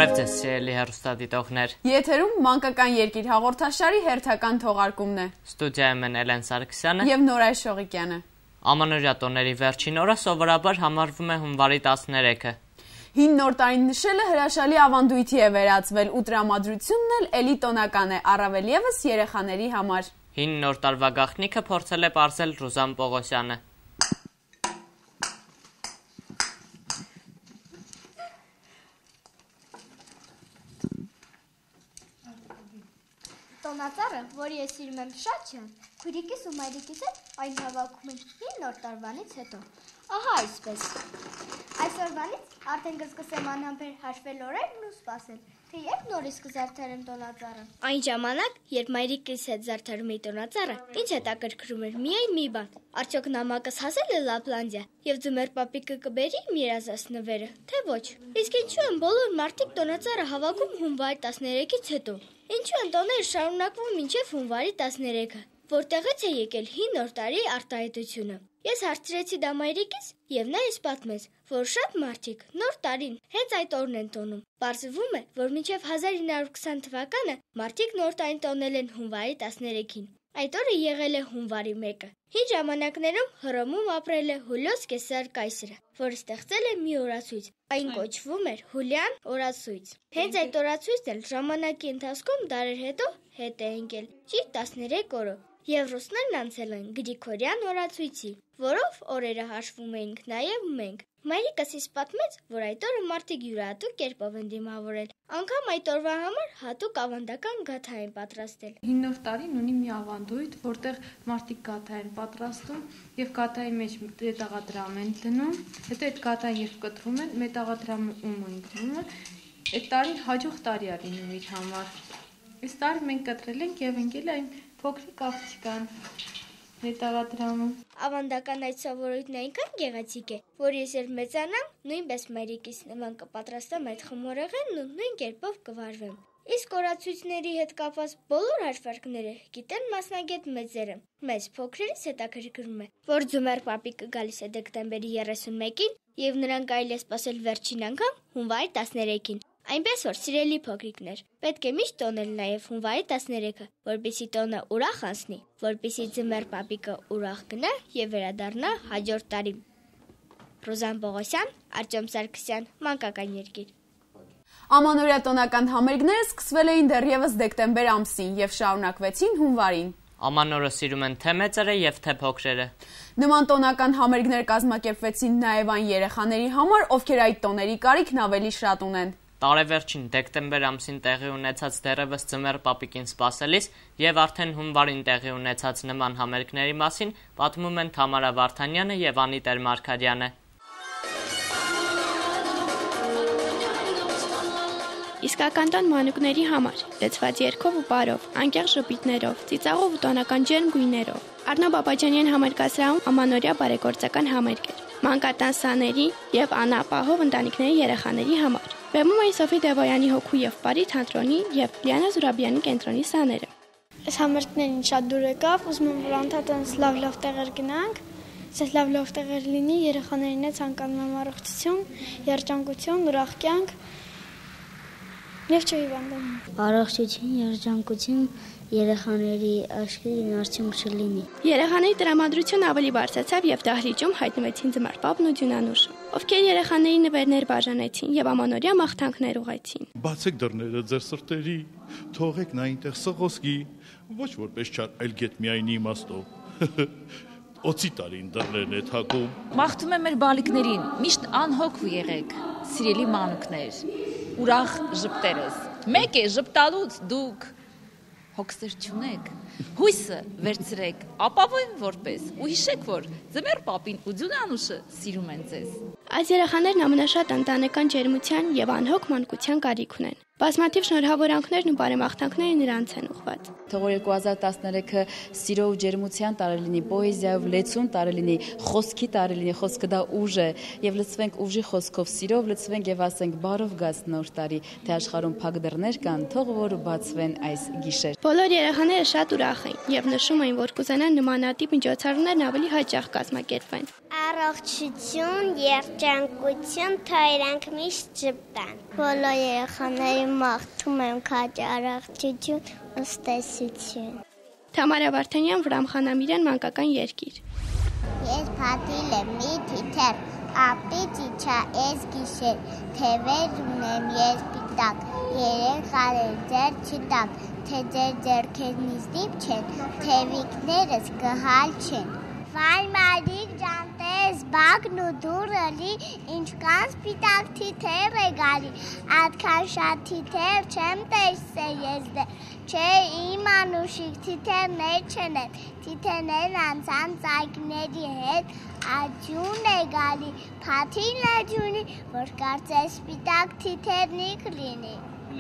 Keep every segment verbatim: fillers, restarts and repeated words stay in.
Բարև ձեզ, սիրելի հեռուստադիտողներ։ Եթերում մանկական երկիր հաղորդաշարի հերթական թողարկումն է։ Ստուդիայում են Էլեն Սարգսյանը եւ Նորայ Շողիկյանը։ Ամանորյա տոների վերջին օրը սովորաբար համարվում է հունվարի տասներեքը։ Հին նոր տարին նշելը հրաշալի ավանդույթի է վերածվել ու տրամադրությունն էլ էլի տոնական է, առավել եւս երեխաների համար։ Հին նոր տարվա գաղտնիքը փորձել է պարզել Ռուզան Պողոսյանը։ Տոնածառը, որի ես սիրում եմ շատ չեմ, քույրիկիս ու մայրիկիս հետ այն հավաքում են հին նոր տարվանից հետո։ Ահա այսպես։ Այսօրվանից արդեն կսկսեմ անհամբեր հաշվել օրերն ու սպասել, թե երբ նորից կզարդարեմ տոնածառը։ Այն ժամանակ, երբ մայրիկիս հետ զարդարում էի տոնածառը, ինձ հետաքրքրում էր միայն մի բան. արդյոք նամակս հասել է Լապլանդիա եւ ձմեռ պապիկը կբերի իմ երազած նվերը, թե ոչ։ Իսկ ինչու են բոլոր մարդիկ տոնածառը հավաքում հունվարի տասներեքից հետո։ Ինչու են տոները շարունակվում մինչև հունվարի տասներեքը, որտեղից է եկել հին նոր տարի արտահայտությունը։ Ես հարցրեցի դա մայրիկիս, եւ նա ինձ պատմեց, որ շատ մարդիկ նոր տարին հենց այդ օրն են տոնում։ Պարզվում է, որ մինչև հազար ինը հարյուր քսան թվականը մարդիկ նոր տարին տոնել են հունվարի տասներեքին։ Այդ օրը եղել է հունվարի մեկը։ Հին ժամանակներում Հռոմում ապրել է Հուլիոս Կեսար կայսրը, որը ստեղծել է մի օրացույց։ Այն կոչվում էր Հուլիան օրացույց։ Հենց այդ օրացույցն էլ ժամանակի ընթացքում դարեր հետո հետ է ընկել ճիշտ տասներեք օրը, եւ ռուսներն անցել են Գրիգորյան օրացույցի, որով օրերը հաշվում էինք նաեւ մենք։ Մայրիկս ինձ պատմեց, որ այդ օրը մարդիկ յուրահատուկ կերպով են դիմավորել, անգամ այդ օրվա համար հատուկ ավանդական գաթա են պատրաստել։ Հին նոր տարին ունի մի ավանդույթ, որտեղ մարդիկ գաթա են պատրաստում եւ գաթայի մեջ մետաղադրամ են դնում, հետո այդ գաթան երբ կտրում են, մետաղադրամը ում են դնում, այդ տարին հաջող տարի է լինում իր համար։ Այս տարի մենք կտրել ենք եւ ընկել այն փոքրիկ աղջկան մետաղադրամը։ Ավանդական այդ սովորույթն այնքան գեղեցիկ է, որ ես երբ մեծանամ, նույնպես մայրիկիս նման կպատրաստեմ այդ խմորեղենն ու նույն կերպով կվարվեմ։ Իսկ օրացույցների հետ կապված բոլոր հաշվարկները գիտեն մասնագետ մեծերը։ Մեզ փոքրերից հետաքրքրում է, որ ձմեռ պապիկը գալիս է դեկտեմբերի երեսունմեկին եւ նրան կարելի է սպասել վերջին անգամ հունվարի տասներեքին։ Այնպես որ, սիրելի փոքրիկներ, պետք է միշտ տոնել նաև հունվարի տասներեքը, որպեսզի տոնը ուրախ անցնի, որպեսզի ձմեռ պապիկը ուրախ գնա եւ վերադառնա հաջորդ տարի։ Ռուզան Պողոսյան, Արտյոմ Սարգսյան, Մանկական երկիր։ Ամանորյա տոնական համերգները սկսվել էին դեռևս դեկտեմբեր ամսին եւ շարունակվեցին հունվարին։ Ամանորը սիրում են թե մեծերը եւ թե փոքրերը։ Նման տոնական համերգներ կազմակերպվեցին նաեւ այն երեխաների համար, ովքեր այդ տոների կարիքն ավելի շատ ունեն։ Տարեվերջին դեկտեմբեր ամսին տեղի ունեցած դեռևս ձմեռ պապիկին սպասելիս եւ արդեն հունվարին տեղի ունեցած նման համերգների մասին պատմում են Թամարա Վարդանյանը եւ Անիտեր Մարգարյանը։ Իսկական տոն մանուկների համար, լեցված երգով ու պարով, անկեղ ժպիտներով, ծիծաղով ու տոնական ջերմ գույներով։ Արնո Բաբաջանյան համերգասրահում ամանորյա բարեգործական համերգ էր, մանկատան սաների եւ անապահով ընտանիքների երեխաների համար։ Բեմում էին Սոֆի Դևոյանի հոգու եւ բարի թատրոնի եւ Լիանա Զուրաբյանի կենտրոնի սաները։ Այս համերգներին շատ դուր եկավ, ուզում եմ որ անդադանս լավ-լավ տեղեր գնանք, ասես լավ-լավ տեղեր լինի, երեխաներին է ցանկանում եմ առողջություն, երջանկություն, ուրախ կյանք եւ չհիվանդանան։ Առողջություն, երջանկություն, երեխաների աշխարհին արդյունք չլինի։ Երեխաների տրամադրությունը ավելի բարձրացավ եւ դահլիճում հայտնվեցին ձմեռ պապն ու Ջունանուշը, ովքեր երեխաների նվերներ բաժանեցին եւ ամանորյա մաղթանքներ ուղղեցին։ Բացեք դռները ձեր սրտերի, թողեք նա այնտեղ սղոսկի, ոչ որպես չար, այլ գետ միայն իմաստով։ Օծի տարին դռներն է թակում։ Մաղթում եմ մեր բալիկներին, միշտ անհոգ եղեք, սիրելի մանուկներ, ուրախ ժպտերես։ Մեկ է ժպտալուց դուք հոգսեր չունեք, հույսը վերցրեք, ապավոյն որպես ու հիշեք, որ ձմեռ պապին ու Ջունանուշը սիրում են ձեզ։ Այս երեխաներն ամենաշատ ընտանեկան ջերմության եւ անհոգ մանկության կարիք ունեն։ Բազմաթիվ շնորհավորանքներն ու բարեմաղթանքները նրանց են ուղղված։ Թող երկու հազար տասներեքը սիրո ու ջերմության տարի լինի, պոեզիայով լեցուն տարի լինի, խոսքի տարի լինի, խոսքը դա ուժ է, եւ լցվենք ուժի խոսքով, սիրով լցվենք եւ ասենք բարով գաց նոր տարի, թե աշխարհում փակ դռներ կան, թող որ բացվեն այս գիշեր։ Բոլոր երեխաները շատ ուրախ էին եւ նշում էին, որ կուզենան նմանատիպ միջոցառումներն ավելի հաճախ կազմակերպվեն։ Առողջություն, երջանկություն, թող իրանք միշտ ժպտան։ Բոլոր երեխաների մաղթում եմ քաջ առողջություն, ըստեսություն։ Թամարա Վարդանյան, Վրամ Խանամիրյան, Մանկական երկիր։ Ես փաթիլ եմ մի թիթեռ, ապից իջա ես գիշեր, թևեր ունեմ ես պիտակ, երեխաներ ձեր չտակ, թե ձեր ձեռքերնից դիպ չեն, թևիկներս կհալ չեն։ Վայ մալիկ ջան տես, բագն ու դուրը լի, ինչքան սպիտակ թիթեռ է գալի, այդքան շատ թիթեռ չեմ տեսել ես դե, չէ իմ անուշիկ թիթեռներ չեն են, թիթեռներն անցան ծայկների հետ, աջուն է գալի, փաթին աջունի, որ կարծես սպիտակ թիթեռնիկ լինի։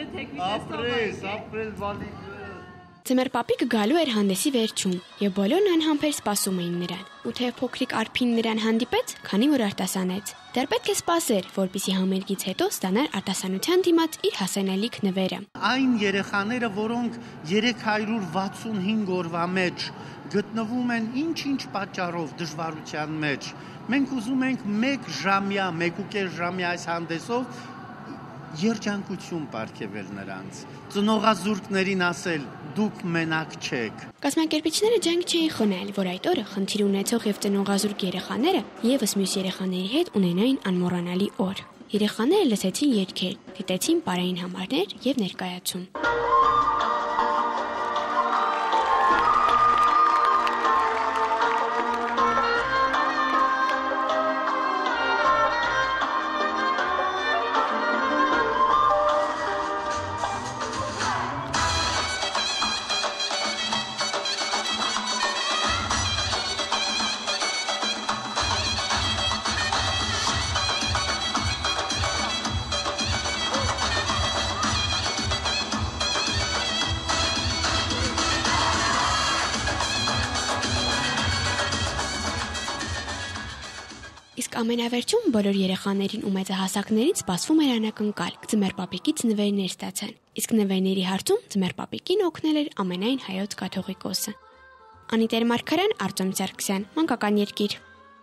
Ապրես, ապրես բալիկ։ Ձմեռ պապիկը գալու էր հանդեսի վերջում, եւ բոլորն անհամբեր սպասում էին նրան։ Ու թե փոքրիկ Արփին նրան հանդիպեց, քանի որ արտասանեց։ Դեռ պետք է սպասեր, որպեսզի համերգից հետո ստանար արտասանության դիմաց իր հասանելիք նվերը։ Այն երեխաները, որոնք երեք հարյուր վաթսունհինգ օրվա մեջ գտնվում են ինչ-ինչ պատճառով դժվարության մեջ, մենք ուզում ենք մեկ ժամյա, մեկուկես ժամյա այս հանդեսով երջանկություն պարգևել նրանց, ծնողազուրկներին ասել, դուք մենակ չեք։ Կազմակերպիչները ջանք չէին խոնել, որ այդ օրը խնդիր ունեցող եւ ծնողազուրկ երեխաները եւս մյուս երեխաների հետ ունենային անմոռանալի օր։ Երեխաները լսեցին երգեր, դիտեցին պարային համարներ եւ ներկայացում։ Իսկ ամենավերջում բոլոր երեխաներին ու մեծահասակներին սպասվում էր անակնկալ, ձմեռ պապիկից նվերներ ստացան։ Իսկ նվերների հարցում ձմեռ պապիկին օգնել էր ամենայն հայոց կաթողիկոսը։ Անիտեր Մարգարյան, Արտեմ Սարգսյան, Մանկական երկիր։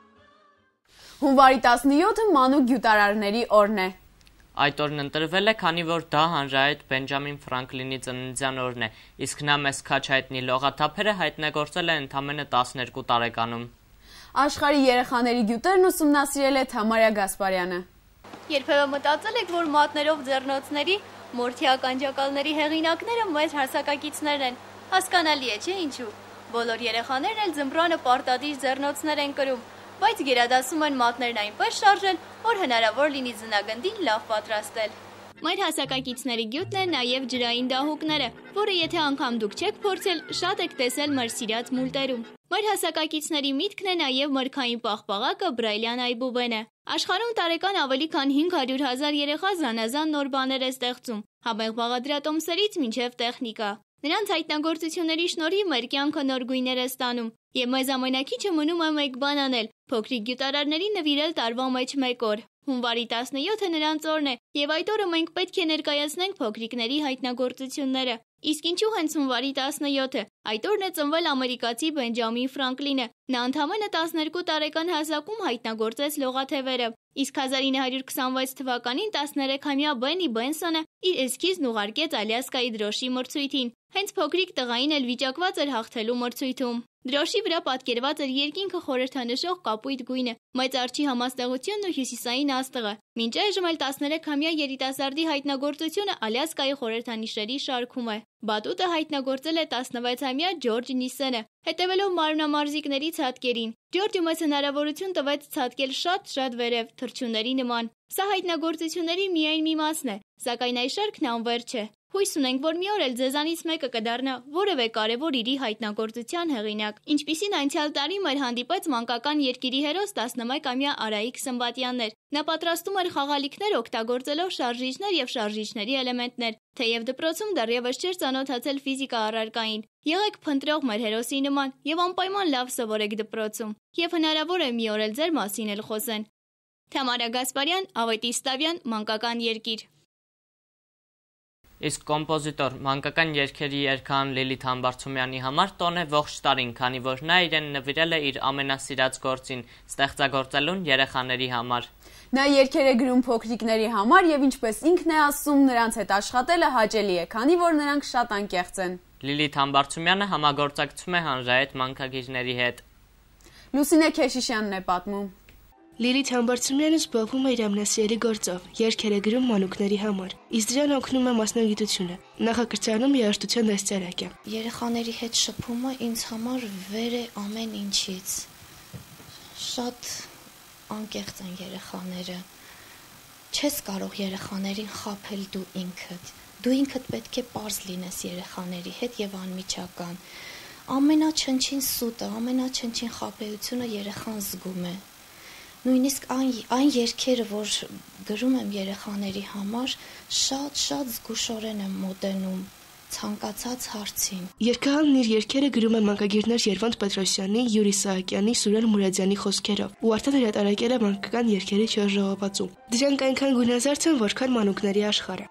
Հունվարի տասնյոթը մանուկ գյուտարարների օրն է։ Այդ օրն ընտրվել է, քանի որ դա հանրահայտ Բենջամին Ֆրանկլինի ծննդյան օրն է, իսկ նա մեզ քաչ հայտնի լողաթափերը հայտնագործել է ընդամենը տասներկու տարեկանում։ Աշխարհի երեխաների գյուտերն ուսումնասիրել է Թամարա Գասպարյանը։ Երբևէ մտածել եք, որ մատներով ձեռնոցների մորթիա կանջակալների հեղինակները մեծ հասակակիցներն են։ Հասկանալի է, չէ՞ ինչու։ Բոլոր երեխաներն էլ ձմռանը պարտադիր ձեռնոցներ են կրում, բայց գերադասում են մատներն այնպես շարժել, որ հնարավոր լինի ձնագնդին լավ պատրաստել։ Մեր հասակակիցների գյուտն է նաև ջրային դահուկները, որը եթե անգամ դուք չեք փորձել, շատ եք տեսել մեր սիրած մուլտերում։ Մեր հասակակիցների միտքն է նաև մրգային պաղպաղակը Բրայլյան այբուբենը։ Աշխարհում տարեկան ավելի քան հինգ հարյուր հազար երեխա զանազան նոր բաներ է ստեղծում, համեղ բաղադրատոմսերից մինչև տեխնիկա։ Նրանց հայտնագործությունների շնորհիվ մեր կյանքը նոր գույներ է ստանում, եւ մեզ ամենակիչը մնում է մեկ բան անել՝ փոքրիկ գյուտարարների նվիրել տարվա մեջ մեկ օր։ Հունվարի տասնյոթը նրանց օրն է, եւ այդ օրը մենք պետք է ներկայացնենք փոքրիկների հայտնագործությունները։ Իսկ ինչու հենց հունվարի տասնյոթը։ Այդ օրն է ծնվել ամերիկացի Բենջամին Ֆրանկլինը։ Նա ընդամենը տասներկու տարեկան հասակում հայտնագործեց լողաթևերը։ Իսկ հազար ինը հարյուր քսանվեց թվականին տասներեքամյա Բենի Բենսոնը իր էսքիզն ուղարկեց Ալյասկայի դրոշի մրցույթին։ Հենց փոքրիկ տղային էլ վիճակված էր հաղթելու մրցույթում։ Դրոշի վրա պատկերված էր երկինքը խորհրդանշող կապույտ գույնը, մեծ արջի համաստեղությունն ու հյուսիսային աստղը։ Մինչ այժմ էլ տասներեքամյա երիտասարդի հայտնագործությունը Ալյասկայի խորհրդանիշերի շարքում է։ Բատուտը հայտնագործել է տասնվեցամյա Ջորջ Նիսենը, հետևելով մարմնամարզիկների ցատկերին։ Ջորջը մեծ հնարավորություն տվեց ցատկել շատ-շատ վերև, թռչունների նման։ Սա հայտնագործությունների միայն մի մասն է, սակայն այս շարքն անվերջ է։ Հույս ունենք, որ մի օր էլ ձեզանից մեկը կդառնա որևէ կարևոր իրի հայտնագործության հեղինակ, ինչպիսին անցյալ տարի մեր հանդիպեց մանկական երկիրի հերոս տասնմեկամյա Արայիկ Սմբատյանն էր։ Նա պատրաստում էր խաղալիքներ օգտագործելով շարժիչներ եւ շարժիչների էլեմենտներ, թեև դպրոցում դեռևս չէր ծանոթացել ֆիզիկա առարկային։ Եղեք փնտրող մեր հերոսի նման եւ անպայման լավ սովորեք դպրոցում, եւ հնարավոր է մի օր էլ ձեր մասին էլ խոսեն։ Թամարա Գասպարյան, Ավետիս Ստավյան, Մանկական երկիր։ Իսկ կոմպոզիտոր մանկական երգերի երգահան Լիլիթ Համբարձումյանի համար տոն է ողջ տարին, քանի որ նա իրեն նվիրել է իր ամենասիրած գործին՝ ստեղծագործելուն երեխաների համար։ Նա երգեր է գրում փոքրիկների համար եւ ինչպես ինքն է ասում, նրանց հետ աշխատելը հաճելի է, քանի որ նրանք շատ անկեղծ են։ Լիլիթ Համբարձումյանը համագործակցում է հանրահայտ մանկագիրների հետ։ Լուսինե Քեշիշյանն է պատմում։ Լիլիթ Համբարձումյանը զբաղվում է իր ամենասիրելի գործով՝ երգեր է գրում մանուկների համար, իսկ դրան օգնում է մասնագիտությունը։ Նախակրթարանում երաժշտության դաստիարակ է։ Երեխաների հետ շփումը ինձ համար վեր է ամեն ինչից։ Շատ անկեղծ են երեխաները։ Չես կարող երեխաներին խաբել դու ինքդ։ Դու ինքդ պետք է պարզ լինես երեխաների հետ եւ անմիջական։ Ամենաչնչին սուտը, ամենաչնչին խաբեությունը երեխան զգում է։ Նույնիսկ այն այն երգերը, որ գրում եմ երեխաների համար, շատ-շատ զգուշորեն եմ մոտենում ցանկացած հարցին։ Երգահանն իր երգերը գրում է մանկագիրներ Երվանդ Պետրոսյանի, Յուրի Սահակյանի, Սուրեն Մուրադյանի խոսքերով, ու արդեն հրատարակել է մանկական երգերի չորս ժողովածու։ Դրանք այնքան գունազարդ են, որքան մանուկների աշխարհը։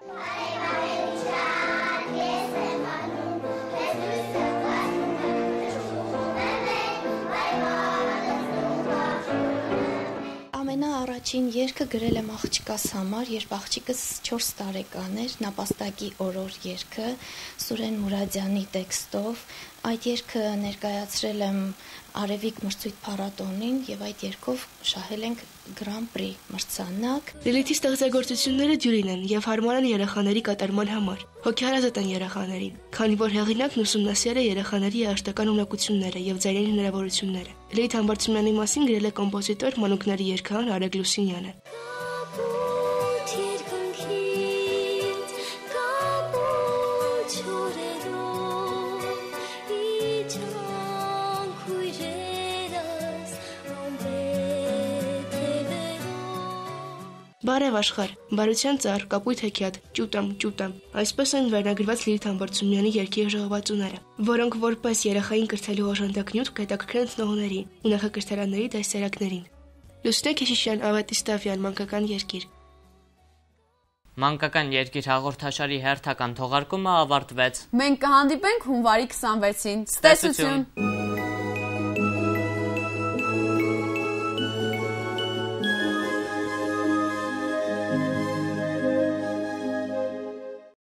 Ամենաառաջին երգը գրել եմ աղջկաս համար, երբ աղջիկս չորս տարեկան էր, Նապաստակի օրոր երգը, Սուրեն Մուրադյանի տեքստով։ Այդ երգը ներկայացրել եմ Արևիկ մրցույթ փառատոնին եւ այդ երգով շահել ենք Grand Prix մրցանակ։ Լիլիթի ստեղծագործությունները դյուրին են եւ հարմար են երեխաների կատարման համար։ Հոգեհարազատ են երեխաներին, քանի որ հեղինակն ուսումնասիրել է երեխաների երաժշտական ունակությունները եւ ձայնային հնարավորությունները։ Լիլիթ Համբարձումյանի մասին գրել է կոմպոզիտոր մանուկների երգահան Արեգ Լուսինյանը։ Բարև աշխարհ, բարության ծառ, կապույտ հեքիաթ, ճուտամ, ճուտամ։ Այսպես են վերնագրված Լիլիթ Համբարձումյանի երգի ժողովածուները, որոնք որպես երեխային կրթելու օժանդակնյութ կհետաքրքրեն ծնողներին ու նախակրթարանների դասերակներին։ Լուսինե Քեշիշյան, Ավետիս Ստավյան, Մանկական երկիր։ Մանկական երկիր հաղորդաշարի հերթական թողարկումը ավարտվեց։ Մենք կհանդիպենք հունվարի քսանվեցին։ Ցտեսություն։